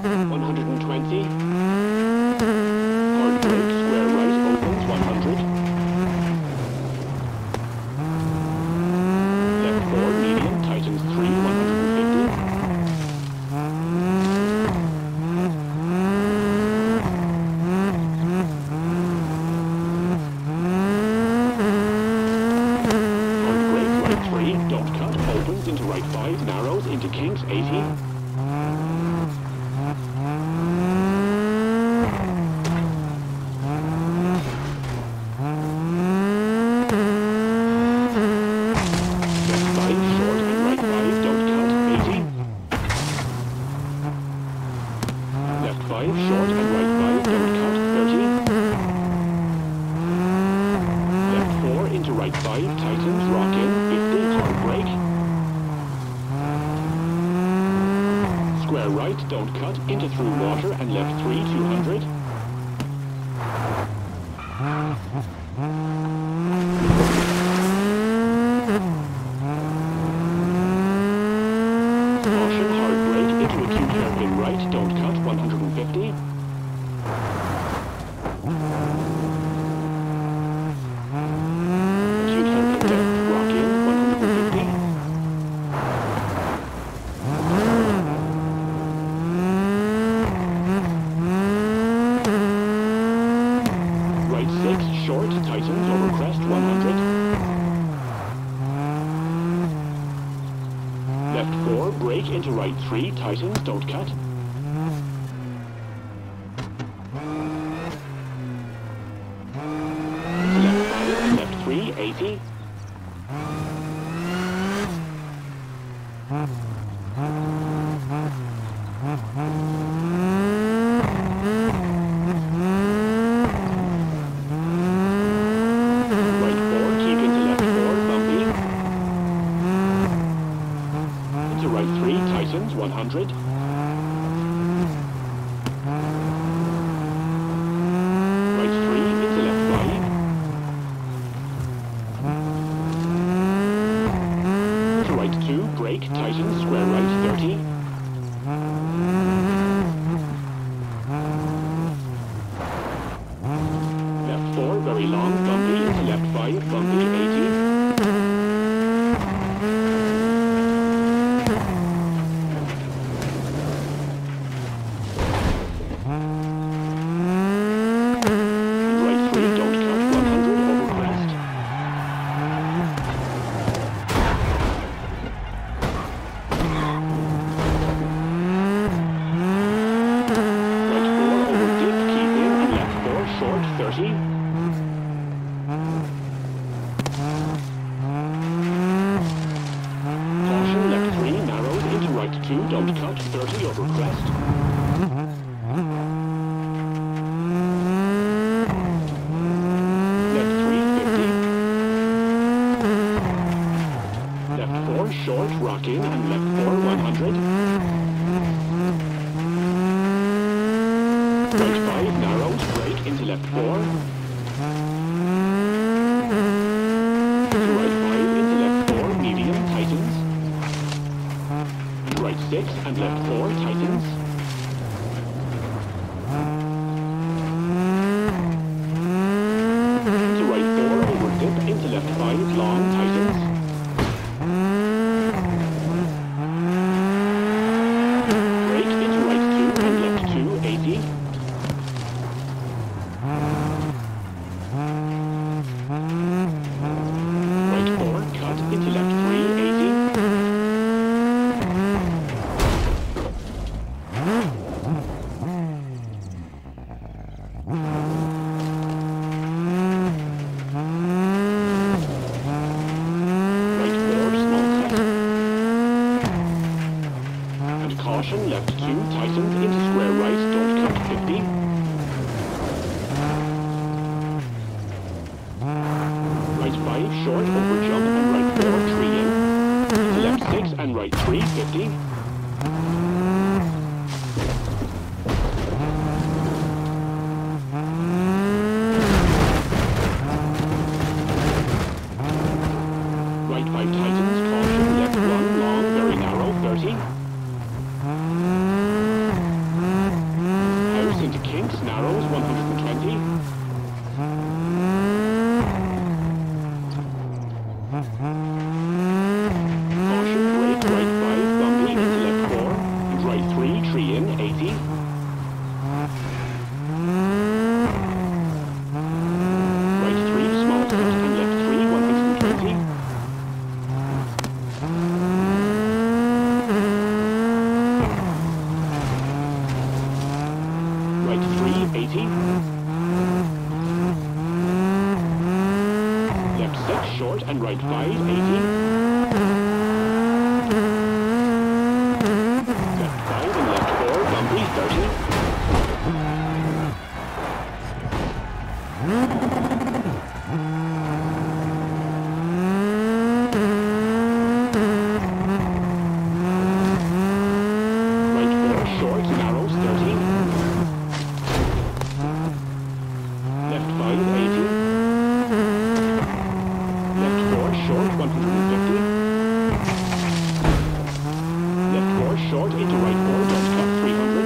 120. Hard brake, square right, opens 100. Left 4, medium, tightens 3, 150. Hard brake, right 3, don't cut, opens into right 5, narrows into kinks 80. Left 5, short and right 5, don't cut, 30. Left 4 into right 5, tightens, rock in, 50, hard brake. Square right, don't cut, into through water and left 3, 200. Caution, hard brake, into acute hairpin right, don't cut, 150. Acute hairpin left, rock in, 150. Right 6, short, tightens, over crest, 100. Left 4, brake into right 3, tightens, don't cut. Left 5, left 3, 80. Right 4, keep into left 4, bumpy. Into right 3, tightens, 100. Right 3, into left 5. Into right 2, brake, tightens, square right, 30. Left 4, very long, bumpy, into left 5, bumpy, 80. Right 3, don't cut, 100, over crest. Right 4, over dip, keep in, and left 4, short, 30. Caution, left 3, narrows, into right 2, don't cut, 30, over crest. Left 3, 50. Left 4, short, rock in, and left 4, 100. Right 5, narrows, brake, into left 4. Into right 5, into left 4, medium, tightens. Right 6, and left 4, tightens. Into right 4, over dip, into left 5, long, tightens. Brake, into right 2, and left 2, 80. Right 4, cut, into left 3, 80. Right 4, small cut. And caution, left 2, tightens, into square right, don't cut, 50. Right 5, short, over jump, and right 4, tree in. To left 6, and right 3, 50. Right 5, tightens, caution, left 1, long, very narrow, 30. short and right 5, 80. Left 5 and left 4, bumpy, 30. Right 4, short, narrows, 30. Left 5, 80. Left 4, short, 150. Left 4, short, into right 4, don't cut, 300.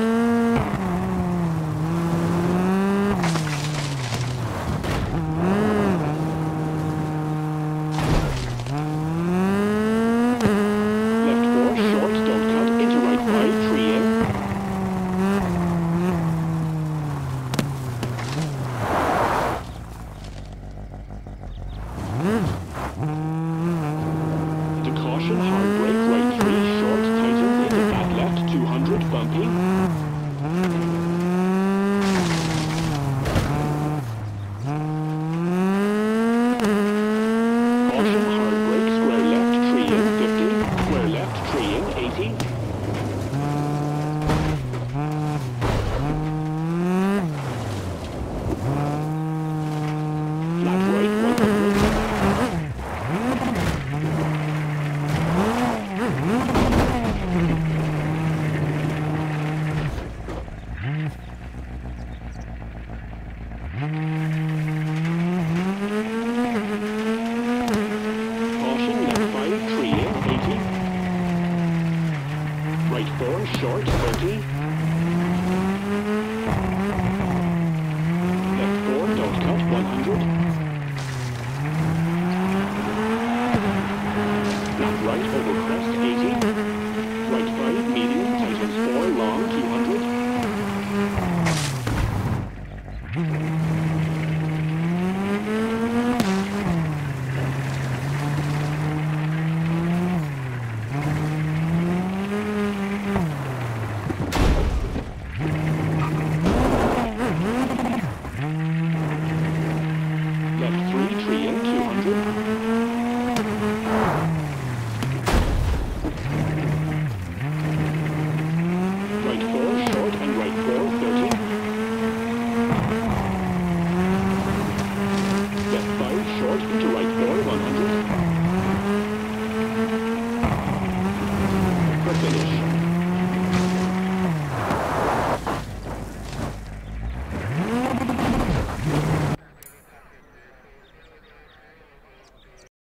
Left 4, short, don't cut, into right 5, 3 in. Into caution, hard brake, right 3, short, tightens, into back left, 200, bumpy. Caution, hard brake, square left, 3 in, 50.